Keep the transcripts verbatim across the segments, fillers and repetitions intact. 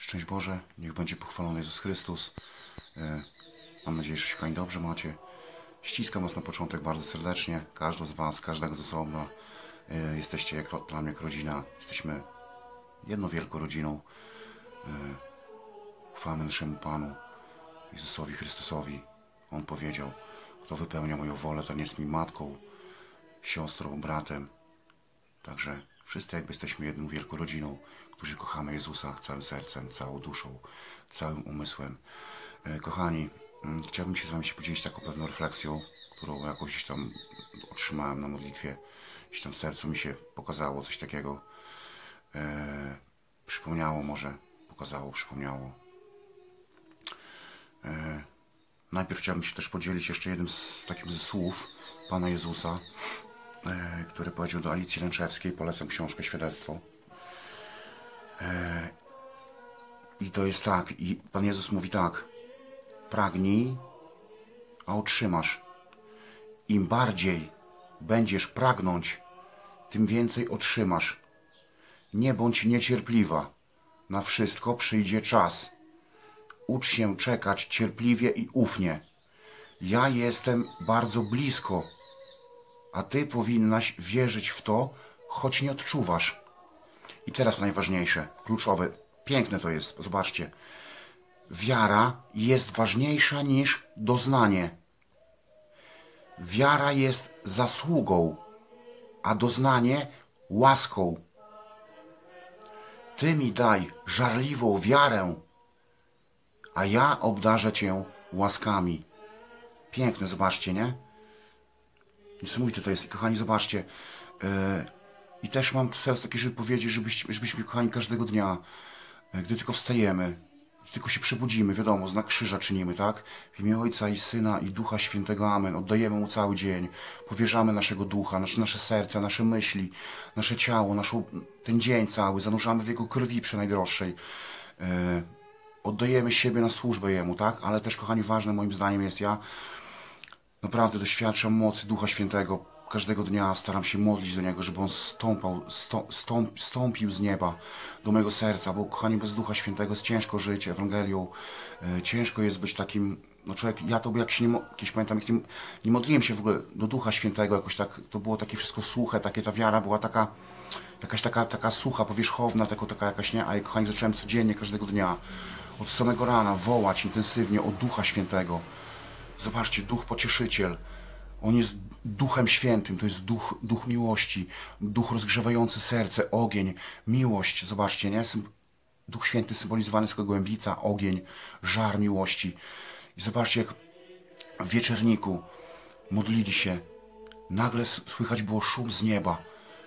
Szczęść Boże, niech będzie pochwalony Jezus Chrystus. Mam nadzieję, że się kochani dobrze macie. Ściskam Was na początek bardzo serdecznie. Każdy z Was, każdego z osobna. Jesteście jak, dla mnie jak rodzina. Jesteśmy jedną wielką rodziną. Chwalmy naszemu Panu, Jezusowi Chrystusowi. On powiedział, kto wypełnia moją wolę, ten jest mi matką, siostrą, bratem. Także wszyscy jakby jesteśmy jedną wielką rodziną, którzy kochamy Jezusa całym sercem, całą duszą, całym umysłem. Kochani, chciałbym się z Wami się podzielić taką pewną refleksją, którą jakoś tam otrzymałem na modlitwie. Gdzieś tam w sercu mi się pokazało coś takiego. E, przypomniało może, pokazało, przypomniało. E, najpierw chciałbym się też podzielić jeszcze jednym z takich ze słów Pana Jezusa, e, który powiedział do Alicji Lęczewskiej. Polecam książkę Świadectwo. E, I to jest tak, i Pan Jezus mówi tak: pragnij, a otrzymasz. Im bardziej będziesz pragnąć, tym więcej otrzymasz. Nie bądź niecierpliwa. Na wszystko przyjdzie czas. Ucz się czekać cierpliwie i ufnie. Ja jestem bardzo blisko, a Ty powinnaś wierzyć w to, choć nie odczuwasz. I teraz najważniejsze, kluczowe, piękne to jest, zobaczcie. Wiara jest ważniejsza niż doznanie. Wiara jest zasługą, a doznanie łaską. Ty mi daj żarliwą wiarę, a ja obdarzę Cię łaskami. Piękne, zobaczcie, nie? Niesamowite to jest. I kochani, zobaczcie. Yy, I też mam teraz takie, żeby powiedzieć, żebyśmy, żebyśmy, kochani, każdego dnia, yy, gdy tylko wstajemy, tylko się przebudzimy, wiadomo, znak krzyża czynimy, tak? W imię Ojca i Syna i Ducha Świętego, amen. Oddajemy Mu cały dzień, powierzamy naszego ducha, nasze, nasze serce, nasze myśli, nasze ciało, naszą, ten dzień cały, zanurzamy w Jego krwi przenajdroższej. Yy, oddajemy siebie na służbę Jemu, tak? Ale też, kochani, ważne moim zdaniem jest, ja naprawdę doświadczam mocy Ducha Świętego. Każdego dnia staram się modlić do Niego, żeby On stąpał, stąp, stąp, stąpił z nieba do mojego serca, bo kochani, bez Ducha Świętego jest ciężko żyć Ewangelią, e, ciężko jest być takim, no człowiek, ja to jak się nie, jakieś pamiętam, jak nie, nie modliłem się w ogóle do Ducha Świętego, jakoś tak, to było takie wszystko suche, takie, ta wiara była taka, jakaś taka, taka sucha, powierzchowna, taka, taka jakaś, nie, ale kochani, zacząłem codziennie, każdego dnia, od samego rana wołać intensywnie o Ducha Świętego. Zobaczcie, Duch Pocieszyciel. On jest Duchem Świętym, to jest Duch, duch miłości, Duch rozgrzewający serce, ogień, miłość. Zobaczcie, nie? Duch Święty symbolizowany jest jako głębica, ogień, żar miłości. I zobaczcie, jak w wieczerniku modlili się, nagle słychać było szum z nieba.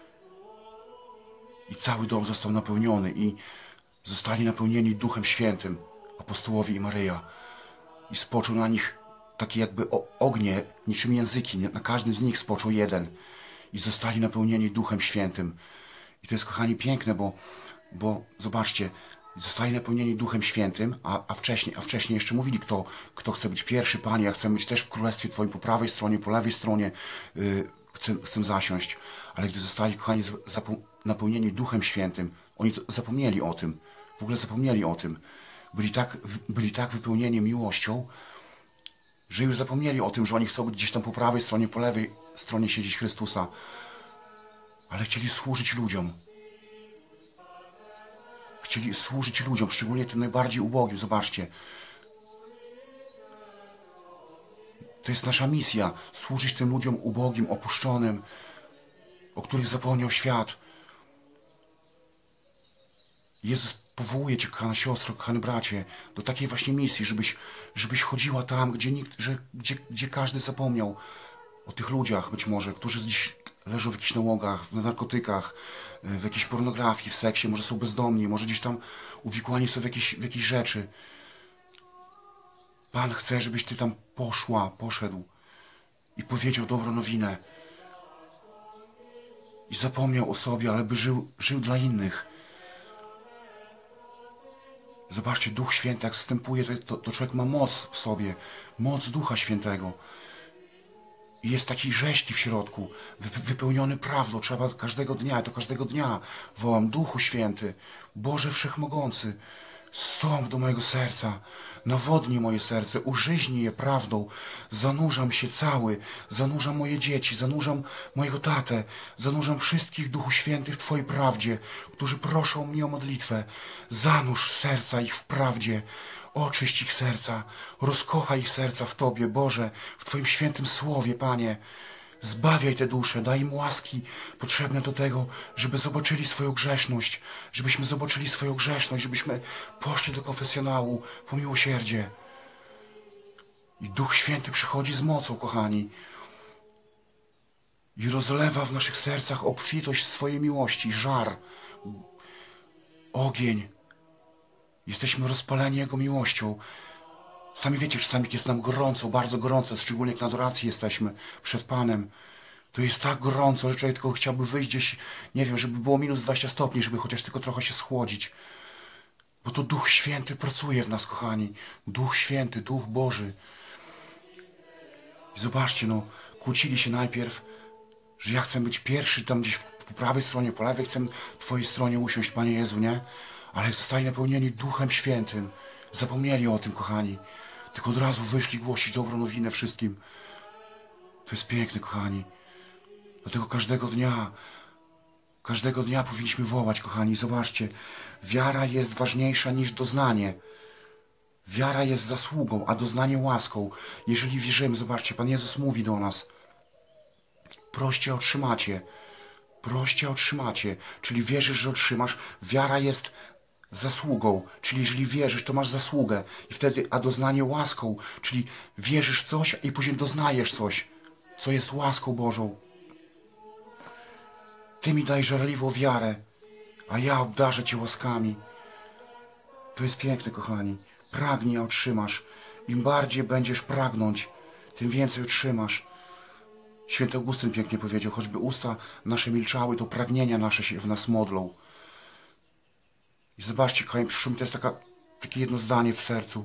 I cały dom został napełniony i zostali napełnieni Duchem Świętym, apostołowie i Maryja. I spoczął na nich takie jakby ognie, niczym języki, na każdym z nich spoczął jeden. I zostali napełnieni Duchem Świętym. I to jest, kochani, piękne, bo, bo zobaczcie, zostali napełnieni Duchem Świętym, a, a, wcześniej, a wcześniej jeszcze mówili, kto, kto chce być pierwszy, Panie, ja chcę być też w Królestwie Twoim po prawej stronie, po lewej stronie, yy, chcę, chcę zasiąść. Ale gdy zostali, kochani, napełnieni Duchem Świętym, oni zapomnieli o tym, w ogóle zapomnieli o tym. Byli tak, byli tak wypełnieni miłością, że już zapomnieli o tym, że oni chcą być gdzieś tam po prawej stronie, po lewej stronie siedzieć Chrystusa. Ale chcieli służyć ludziom. Chcieli służyć ludziom, szczególnie tym najbardziej ubogim. Zobaczcie. To jest nasza misja. Służyć tym ludziom ubogim, opuszczonym, o których zapomniał świat. Jezus powołuje Cię, kochana siostro, kochany bracie, do takiej właśnie misji, żebyś, żebyś chodziła tam, gdzie, nikt, że, gdzie, gdzie każdy zapomniał o tych ludziach być może, którzy dziś leżą w jakichś nałogach, w narkotykach, w jakiejś pornografii, w seksie, może są bezdomni, może gdzieś tam uwikłani są w jakieś, w jakieś rzeczy. Pan chce, żebyś Ty tam poszła, poszedł i powiedział dobrą nowinę. I zapomniał o sobie, ale by żył, żył dla innych. Zobaczcie, Duch Święty, jak wstępuje, to, to, to człowiek ma moc w sobie, moc Ducha Świętego. I jest taki rzeźki w środku, wypełniony prawdą, trzeba każdego dnia, to każdego dnia wołam: Duchu Święty, Boże Wszechmogący, Wstąp do mojego serca, nawodnij moje serce, użyźnij je prawdą. Zanurzam się cały, zanurzam moje dzieci, zanurzam mojego tatę, zanurzam wszystkich, Duchu Święty, w Twojej prawdzie, którzy proszą mnie o modlitwę. Zanurz serca ich w prawdzie, oczyść ich serca, rozkochaj ich serca w Tobie, Boże, w Twoim świętym słowie, Panie. Zbawiaj te dusze, daj im łaski potrzebne do tego, żeby zobaczyli swoją grzeszność, żebyśmy zobaczyli swoją grzeszność, żebyśmy poszli do konfesjonału po miłosierdzie. I Duch Święty przychodzi z mocą, kochani, i rozlewa w naszych sercach obfitość swojej miłości, żar, ogień. Jesteśmy rozpaleni Jego miłością. Sami wiecie, czasami jest nam gorąco, bardzo gorąco, szczególnie jak na adoracji jesteśmy przed Panem. To jest tak gorąco, że człowiek tylko chciałby wyjść gdzieś, nie wiem, żeby było minus dwadzieścia stopni, żeby chociaż tylko trochę się schłodzić. Bo to Duch Święty pracuje w nas, kochani. Duch Święty, Duch Boży. I zobaczcie, no, kłócili się najpierw, że ja chcę być pierwszy tam gdzieś po prawej stronie, po lewej, chcę w Twojej stronie usiąść, Panie Jezu, nie? Ale jak zostali napełnieni Duchem Świętym, zapomnieli o tym, kochani. Tylko od razu wyszli głosić dobrą nowinę wszystkim. To jest piękne, kochani. Dlatego każdego dnia, każdego dnia powinniśmy wołać, kochani. Zobaczcie, wiara jest ważniejsza niż doznanie. Wiara jest zasługą, a doznanie łaską. Jeżeli wierzymy, zobaczcie, Pan Jezus mówi do nas: proście, otrzymacie. Proście, otrzymacie. Czyli wierzysz, że otrzymasz. Wiara jest zasługą, czyli jeżeli wierzysz, to masz zasługę. I wtedy, a doznanie łaską, czyli wierzysz coś i później doznajesz coś, co jest łaską Bożą. Ty mi daj żarliwą wiarę, a ja obdarzę Cię łaskami. To jest piękne, kochani. Pragnij, a otrzymasz. Im bardziej będziesz pragnąć, tym więcej otrzymasz. Święty Augustyn pięknie powiedział, choćby usta nasze milczały, to pragnienia nasze się w nas modlą. I zobaczcie, kochani, przyszło mi teraz taka, takie jedno zdanie w sercu.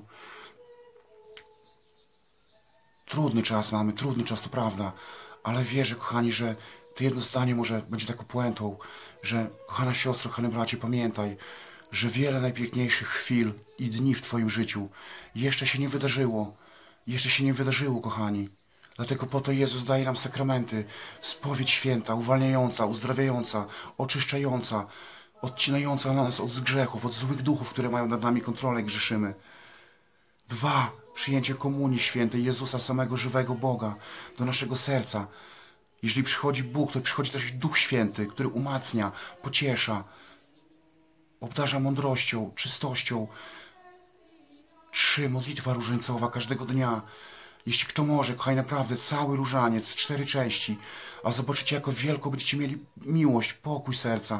Trudny czas mamy, trudny czas, to prawda, ale wierzę, kochani, że to jedno zdanie może będzie taką puentą, że, kochana siostro, kochany bracie, pamiętaj, że wiele najpiękniejszych chwil i dni w Twoim życiu jeszcze się nie wydarzyło. Jeszcze się nie wydarzyło, kochani. Dlatego po to Jezus daje nam sakramenty, spowiedź święta, uwalniająca, uzdrawiająca, oczyszczająca, odcinająca nas od grzechów, od złych duchów, które mają nad nami kontrolę, grzeszymy. Dwa, przyjęcie komunii świętej Jezusa, samego żywego Boga, do naszego serca. Jeżeli przychodzi Bóg, to przychodzi też Duch Święty, który umacnia, pociesza, obdarza mądrością, czystością. Trzy, modlitwa różańcowa każdego dnia. Jeśli kto może, kochaj, naprawdę cały różaniec, cztery części, a zobaczycie, jako wielką będziecie mieli miłość, pokój serca.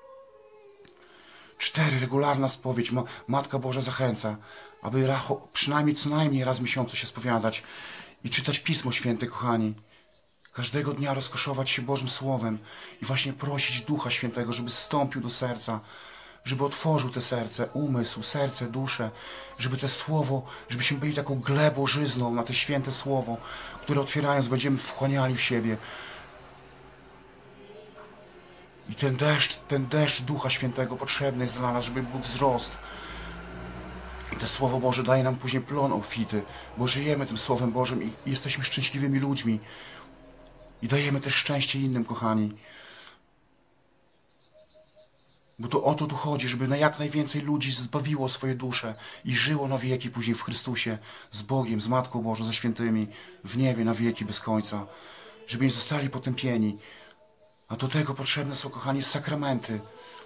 Cztery, regularna spowiedź. Matka Boża zachęca, aby przynajmniej co najmniej raz w miesiącu się spowiadać i czytać Pismo Święte, kochani. Każdego dnia rozkoszować się Bożym Słowem i właśnie prosić Ducha Świętego, żeby zstąpił do serca, żeby otworzył te serce, umysł, serce, duszę, żeby te Słowo, żebyśmy byli taką glebą żyzną na te święte Słowo, które otwierając będziemy wchłaniali w siebie. I ten deszcz, ten deszcz Ducha Świętego potrzebny jest dla nas, żeby był wzrost. I to Słowo Boże daje nam później plon obfity, bo żyjemy tym Słowem Bożym i, i jesteśmy szczęśliwymi ludźmi. I dajemy też szczęście innym, kochani. Bo to o to tu chodzi, żeby na jak najwięcej ludzi zbawiło swoje dusze i żyło na wieki później w Chrystusie, z Bogiem, z Matką Bożą, ze świętymi, w niebie na wieki bez końca. Żeby nie zostali potępieni. A do tego potrzebne są, kochani, sakramenty.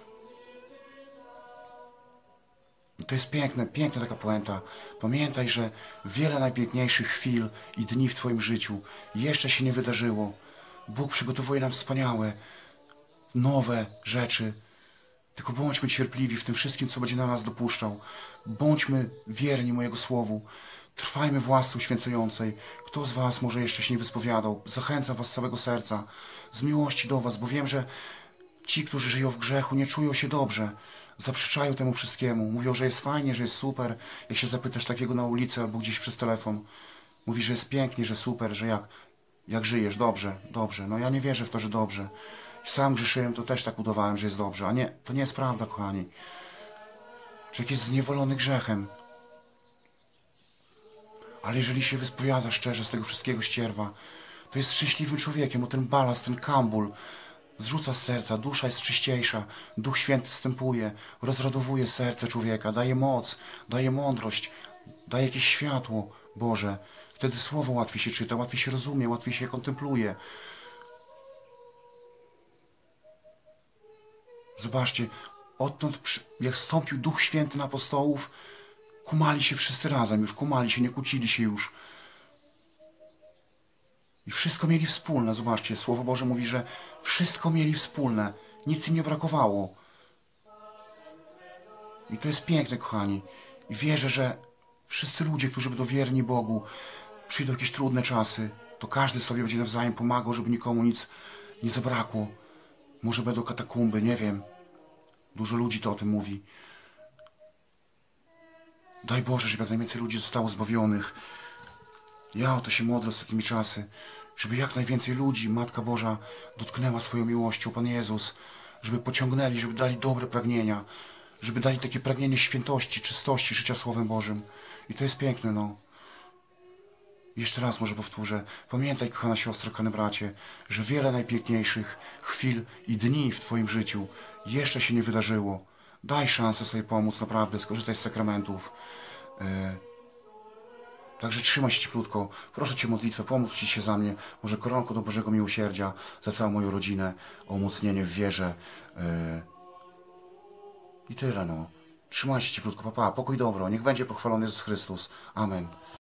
To jest piękne, piękna taka puenta. Pamiętaj, że wiele najpiękniejszych chwil i dni w Twoim życiu jeszcze się nie wydarzyło. Bóg przygotowuje nam wspaniałe, nowe rzeczy. Tylko bądźmy cierpliwi w tym wszystkim, co będzie na nas dopuszczał. Bądźmy wierni mojego Słowu. Trwajmy w łasce uświęcającej. Kto z Was może jeszcze się nie wyspowiadał? Zachęcam Was z całego serca, z miłości do Was, bo wiem, że ci, którzy żyją w grzechu, nie czują się dobrze. Zaprzeczają temu wszystkiemu. Mówią, że jest fajnie, że jest super. Jak się zapytasz takiego na ulicy albo gdzieś przez telefon, mówi, że jest pięknie, że super, że jak, jak żyjesz, dobrze, dobrze. No ja nie wierzę w to, że dobrze. Sam grzeszyłem, to też tak udawałem, że jest dobrze. A nie, to nie jest prawda, kochani. człowiek jest zniewolony grzechem. Ale jeżeli się wyspowiada szczerze z tego wszystkiego ścierwa, to jest szczęśliwym człowiekiem, bo ten balast, ten kambul zrzuca z serca, dusza jest czyściejsza, Duch Święty wstępuje, rozradowuje serce człowieka, daje moc, daje mądrość, daje jakieś światło Boże. Wtedy słowo łatwiej się czyta, łatwiej się rozumie, łatwiej się kontempluje. Zobaczcie, odtąd jak wstąpił Duch Święty na apostołów, kumali się wszyscy razem już, kumali się, nie kłócili się już. I wszystko mieli wspólne. Zobaczcie, Słowo Boże mówi, że wszystko mieli wspólne. Nic im nie brakowało. I to jest piękne, kochani. I wierzę, że wszyscy ludzie, którzy będą wierni Bogu, przyjdą jakieś trudne czasy, to każdy sobie będzie nawzajem pomagał, żeby nikomu nic nie zabrakło. Może będą katakumby, nie wiem. Dużo ludzi to o tym mówi. Daj Boże, żeby jak najwięcej ludzi zostało zbawionych. Ja o to się modlę takimi czasy, żeby jak najwięcej ludzi Matka Boża dotknęła swoją miłością, Pan Jezus, żeby pociągnęli, żeby dali dobre pragnienia, żeby dali takie pragnienie świętości, czystości, życia Słowem Bożym. I to jest piękne, no. Jeszcze raz może powtórzę. Pamiętaj, kochana siostro, kochany bracie, że wiele najpiękniejszych chwil i dni w Twoim życiu jeszcze się nie wydarzyło. Daj szansę sobie pomóc, naprawdę, skorzystaj z sakramentów. Yy. Także trzymaj się cieplutko. Proszę Cię modlitwę, pomóc Ci się za mnie. Może koronką do Bożego Miłosierdzia, za całą moją rodzinę, o umocnienie w wierze. Yy. I tyle, no. Trzymaj się cieplutko, papa. Pokój dobro. Niech będzie pochwalony Jezus Chrystus. Amen.